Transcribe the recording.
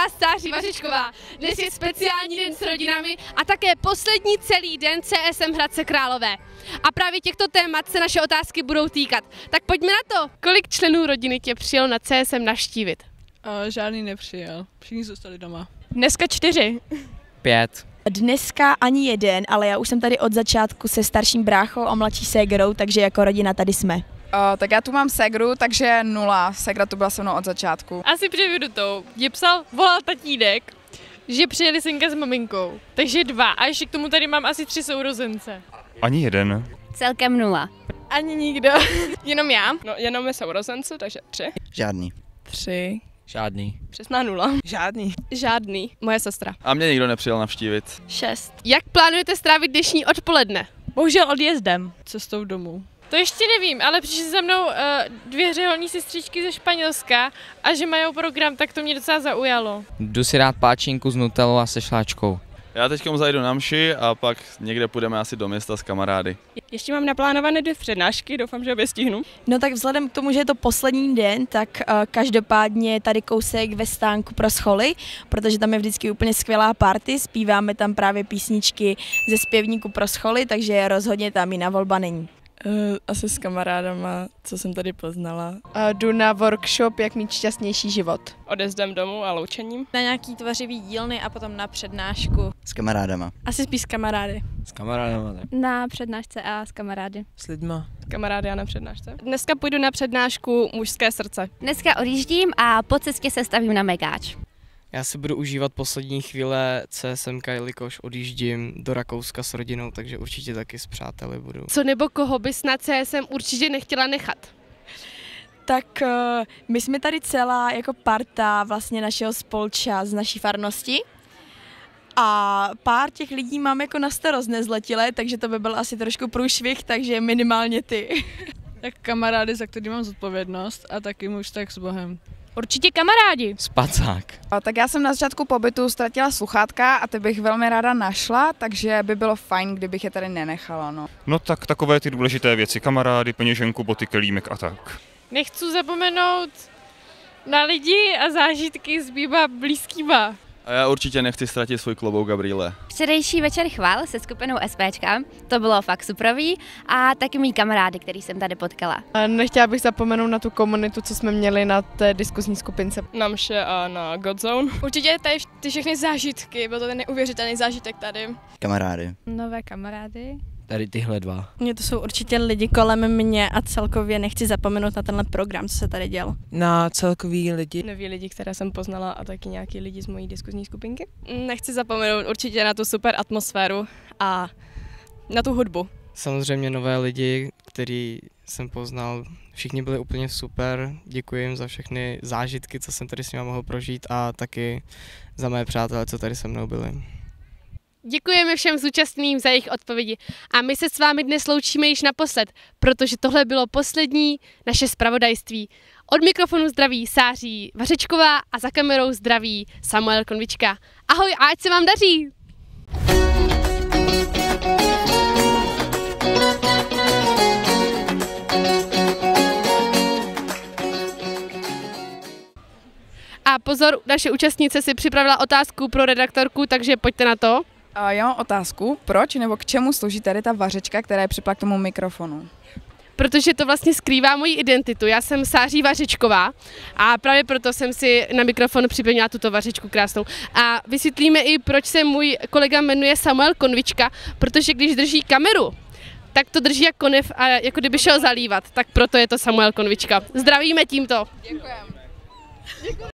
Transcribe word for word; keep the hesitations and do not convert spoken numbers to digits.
vás Sáří Vařečková. Dnes je speciální den s rodinami a také poslední celý den C S M Hradce Králové. A právě těchto témat se naše otázky budou týkat. Tak pojďme na to. Kolik členů rodiny tě přijelo na C S M navštívit? Uh, žádný nepřijel. Všichni zůstali doma. Dneska čtyři. Pět. Dneska ani jeden, ale já už jsem tady od začátku se starším bráchou a mladší ségrou, takže jako rodina tady jsme. Uh, tak já tu mám ségru, takže nula. Ségra tu byla se mnou od začátku. Asi převedu to. Mě psal, volal tatínek, že přijeli synka s maminkou. Takže dva. A ještě k tomu tady mám asi tři sourozence. Ani jeden. Celkem nula. Ani nikdo. Jenom já. No, jenom my sourozence, takže tři. Žádný. Tři. Žádný. Přesná nula. Žádný. Žádný. Moje sestra. A mě nikdo nepřijel navštívit. Šest. Jak plánujete strávit dnešní odpoledne? Bohužel odjezdem. Cestou domů. To ještě nevím, ale přišly za mnou uh, dvě řeholní sestřičky ze Španělska a že mají program, tak to mě docela zaujalo. Jdu si dát páčinku s nutellou a se šláčkou. Já teď zajdu na mši a pak někde půjdeme asi do města s kamarády. Ještě mám naplánované dvě přednášky, doufám, že obě stihnu. No tak vzhledem k tomu, že je to poslední den, tak uh, každopádně tady kousek ve stánku pro scholy, protože tam je vždycky úplně skvělá party, zpíváme tam právě písničky ze zpěvníku pro scholy, takže rozhodně tam jiná volba není. Uh, asi s kamarádama, co jsem tady poznala. Uh, jdu na workshop, jak mít šťastnější život. Odezdem domů a loučením. Na nějaký tvořivý dílny a potom na přednášku. S kamarádama. Asi spíš s kamarády. S kamarádama, tak. Na přednášce a s kamarády. S lidma. S kamarády a na přednášce. Dneska půjdu na přednášku Mužské srdce. Dneska odjíždím a po cestě se stavím na mekáč. Já si budu užívat poslední chvíle C S M, jelikož odjíždím do Rakouska s rodinou, takže určitě taky s přáteli budu. Co nebo koho bys na C S M určitě nechtěla nechat? Tak uh, my jsme tady celá jako parta vlastně našeho spolča z naší farnosti. A pár těch lidí mám jako na starost nezletilé, takže to by byl asi trošku průšvih, takže minimálně ty. Tak kamarády, za který mám zodpovědnost a taky muž tak s Bohem. Určitě kamarádi. Spacák. Uh, tak já jsem na začátku pobytu ztratila sluchátka a ty bych velmi ráda našla, takže by bylo fajn, kdybych je tady nenechala. No, No tak takové ty důležité věci, kamarády, peněženku, boty, kelímek a tak. Nechci zapomenout na lidi a zážitky s býva blízkýma. A já určitě nechci ztratit svůj klobouk a brýle. Včerejší večer chval se skupinou SPčka, to bylo fakt superový, a taky mý kamarády, který jsem tady potkala. A nechtěla bych zapomenout na tu komunitu, co jsme měli na té diskuzní skupince. Na mše a na Godzone. Určitě tady ty všechny zážitky, byl to ten neuvěřitelný zážitek tady. Kamarády. Nové kamarády. Tady tyhle dva. Mně to jsou určitě lidi kolem mě a celkově nechci zapomenout na tenhle program, co se tady děl. Na celkový lidi. Noví lidi, které jsem poznala a taky nějaký lidi z mojí diskuzní skupinky. Nechci zapomenout určitě na tu super atmosféru a na tu hudbu. Samozřejmě nové lidi, který jsem poznal, všichni byli úplně super, děkuji jim za všechny zážitky, co jsem tady s nimi mohl prožít, a taky za mé přátelé, co tady se mnou byli. Děkujeme všem zúčastněným za jejich odpovědi a my se s vámi dnes loučíme již naposled, protože tohle bylo poslední naše zpravodajství. Od mikrofonu zdraví Sáří Vařečková a za kamerou zdraví Samuel Konvička. Ahoj a ať se vám daří! A pozor, naše účastnice si připravila otázku pro redaktorku, takže pojďte na to. Uh, já mám otázku, proč nebo k čemu slouží tady ta vařečka, která je připla k tomu mikrofonu? Protože to vlastně skrývá moji identitu. Já jsem Sáří Vařečková a právě proto jsem si na mikrofon připlnila tuto vařečku krásnou. A vysvětlíme i, proč se můj kolega jmenuje Samuel Konvička, protože když drží kameru, tak to drží jako konev a jako kdyby šel zalívat. Tak proto je to Samuel Konvička. Zdravíme tímto. Děkujeme.